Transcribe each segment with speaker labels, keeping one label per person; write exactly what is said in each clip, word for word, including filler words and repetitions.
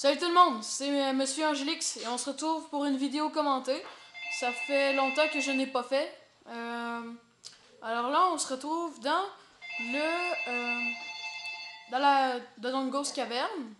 Speaker 1: Salut tout le monde, c'est Monsieur Angelix et on se retrouve pour une vidéo commentée. Ça fait longtemps que je n'ai pas fait. Euh, alors là, on se retrouve dans le euh, dans la dans Ghost Cavern.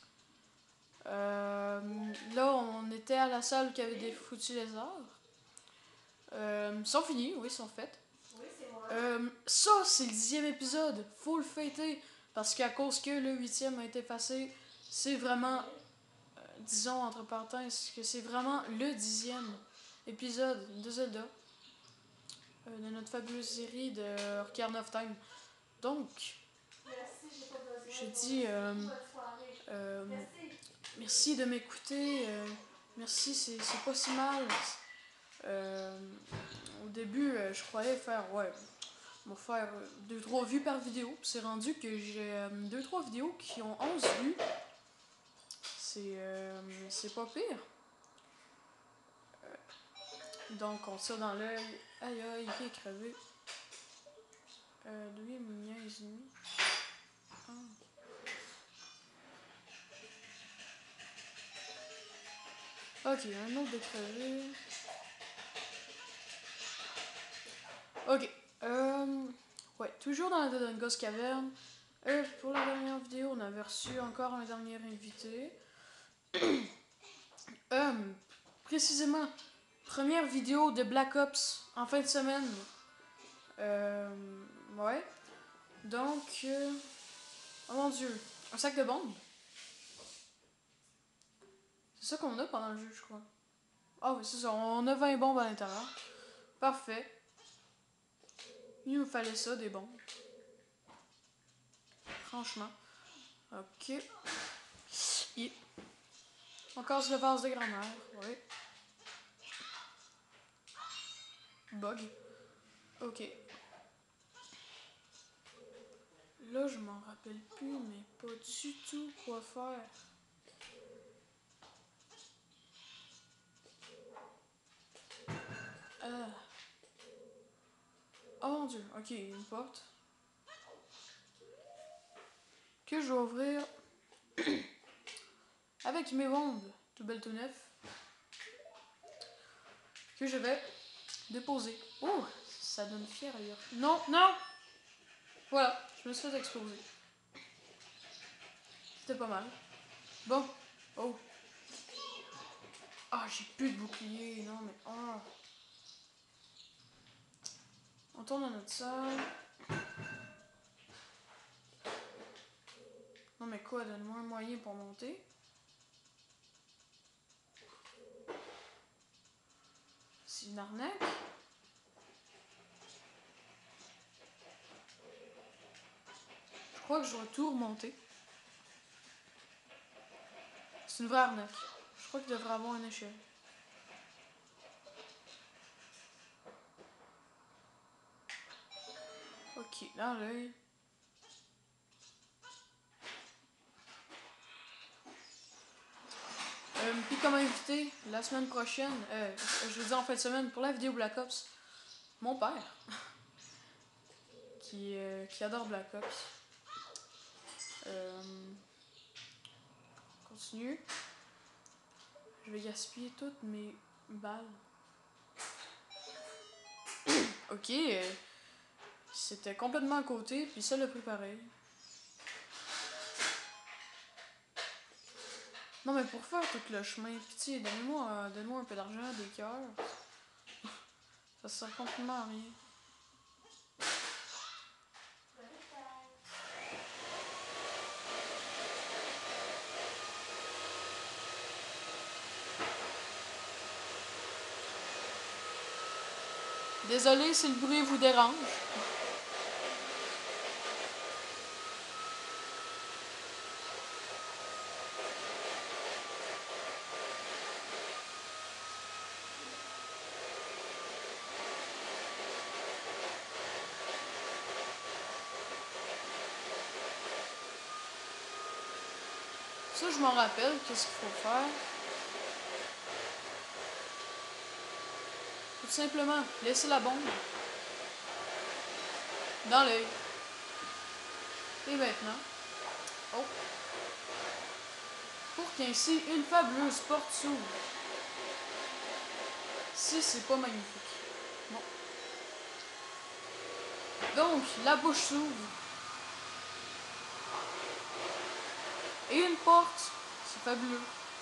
Speaker 1: Euh, là, on était à la salle qui avait des foutus lézards. Euh, ils sont finis, oui, ils sont faits.
Speaker 2: Oui, c'est moi.
Speaker 1: Euh, ça, c'est le dixième épisode. Faut le fêter parce qu'à cause que le huitième a été effacé, c'est vraiment disons entre parenthèses que c'est vraiment le dixième épisode de Zelda, euh, de notre fabuleuse série de Ocarina of Time. Donc,
Speaker 2: Merci, j'ai pas besoin.
Speaker 1: je dis euh, euh, merci de m'écouter. Euh, merci, c'est c'est pas si mal. Euh, au début, euh, je croyais faire, ouais, on va faire deux trois vues par vidéo. C'est rendu que j'ai deux trois vidéos qui ont onze vues. C'est euh, c'est pas pire. Donc, on tire dans l'œil. Aïe aïe, il est crevé. Euh, lui, il me niaise. Ah. Ok, un autre de crevé. Ok. Euh, ouais, toujours dans la Ghost Cavern. Euh, pour la dernière vidéo, on avait reçu encore un dernier invité. euh, précisément, première vidéo de Black Ops en fin de semaine. Euh, ouais. Donc, euh, oh mon dieu, un sac de bombes. C'est ça qu'on a pendant le jeu, je crois. Ah oui, c'est ça, on a vingt bombes à l'intérieur. Parfait. Il nous fallait ça, des bombes. Franchement. Ok. Et on casse le vase de grand-mère. Oui. Bug. Ok. Là, je m'en rappelle plus, mais pas du tout quoi faire. Euh. Oh mon dieu. Ok, une porte. Que je vais ouvrir avec mes bombes, tout belle tout neuf. Que je vais déposer. Oh, ça donne fier ailleurs. Non, non! Voilà, je me suis fait exploser. C'était pas mal. Bon. Oh. Ah, j'ai plus de bouclier. Non, mais. Oh. On tourne dans notre salle. Non, mais quoi, donne-moi un moyen pour monter. C'est une arnaque. Je crois que je dois tout remonter. C'est une vraie arnaque. Je crois qu'il devrait avoir une échelle. Ok, dans l'œil. Euh, puis comme invité, la semaine prochaine, euh, je veux dire en fin de semaine, pour la vidéo Black Ops, mon père, qui, euh, qui adore Black Ops. Euh, continue. Je vais gaspiller toutes mes balles. Ok, euh, c'était complètement à côté, puis ça l'a pris pareil. Non, mais pour faire tout le chemin, pitié, donne-moi euh, donne un peu d'argent, des cœurs. Ça sert complètement à rien. Désolé si le bruit vous dérange. Ça, je m'en rappelle, qu'est-ce qu'il faut faire. Tout simplement, laisser la bombe dans l'œil. Et maintenant, oh, pour qu'ainsi une fabuleuse porte s'ouvre. Si c'est pas magnifique. Bon. Donc, la bouche s'ouvre. Et une porte. C'est fabuleux.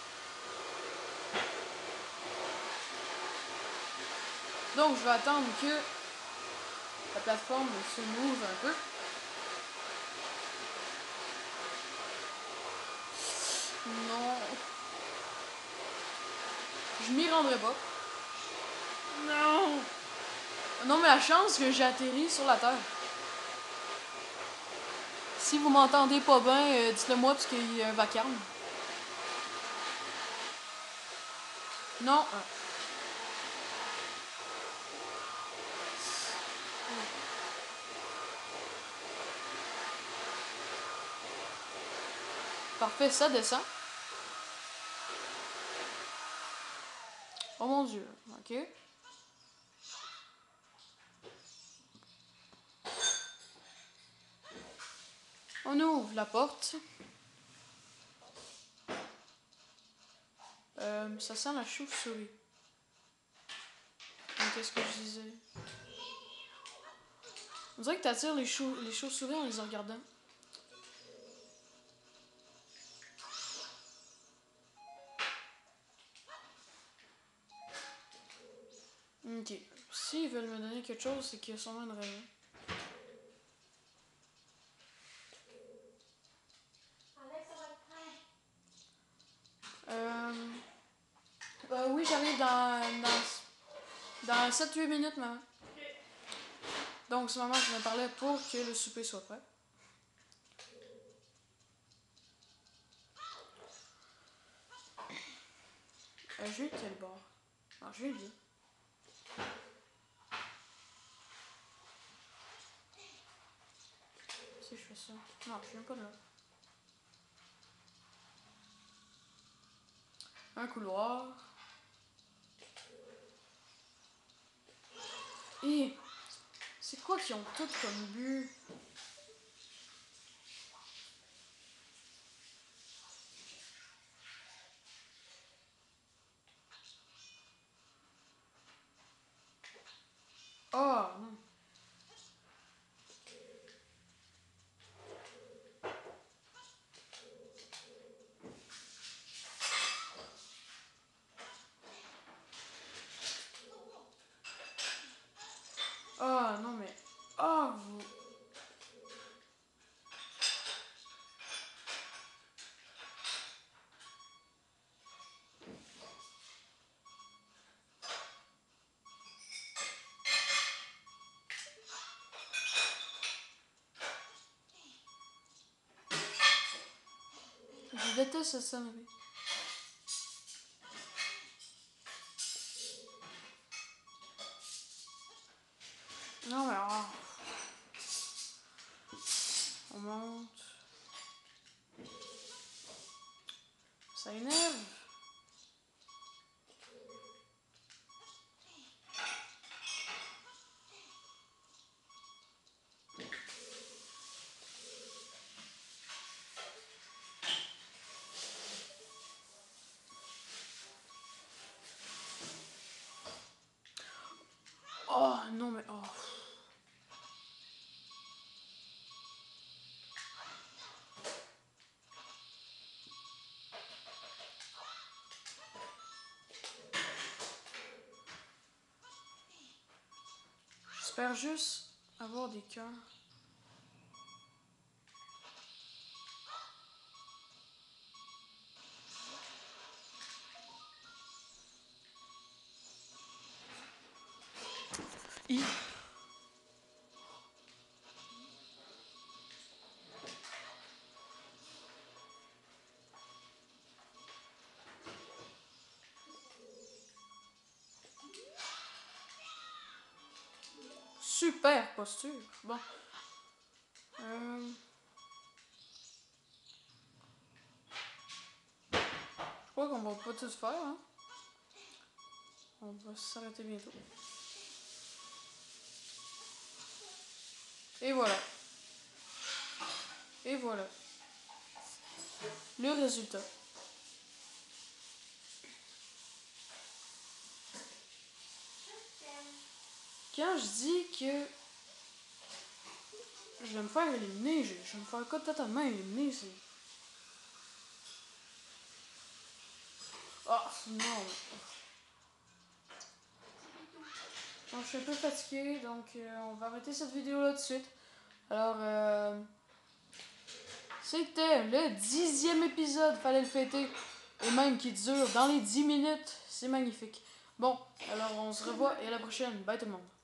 Speaker 1: Donc, je vais attendre que la plateforme se move un peu. Non. Je m'y rendrai pas. Non. Non, mais la chance que j'ai atterri sur la Terre. Si vous m'entendez pas bien, euh, dites-le moi parce qu'il y a un vacarme. Non. Ah. Parfait, ça descend. Oh mon dieu, ok. On ouvre la porte. Euh, ça sent la chauve-souris. Qu'est-ce que je disais? On dirait que t'attires les, chau les chauves-souris en les regardant. Ok. S'ils veulent me donner quelque chose, c'est qu'il y a sûrement une raison. Euh... euh oui, j'arrive dans, dans, dans sept huit minutes, maman. Donc, c'est maman qui me parlait pour que le souper soit prêt. Euh, je vais de quel bord? Alors, je vais lui. Si je fais ça. Non, je viens pas de là. Un couloir. Et c'est quoi qu'ils ont tout comme but? Oh non. Oh non mais. Oh vous. Je déteste cette sonnerie. Non mais oh. On monte. Ça énerve. Oh non mais oh. J'espère juste avoir des cœurs. I. Super posture. Bon. Euh... Je crois qu'on va pas tout faire, hein. On va s'arrêter bientôt. Et voilà. Et voilà. Le résultat. quand je dis que je vais me faire éliminer, je, je vais me faire totalement éliminer, c'est... Ah, oh, non. Donc, je suis un peu fatigué, donc euh, on va arrêter cette vidéo-là tout de suite. Alors, euh, c'était le dixième épisode, fallait le fêter. Et même qui dure dans les dix minutes, c'est magnifique. Bon, alors on se revoit et à la prochaine. Bye tout le monde.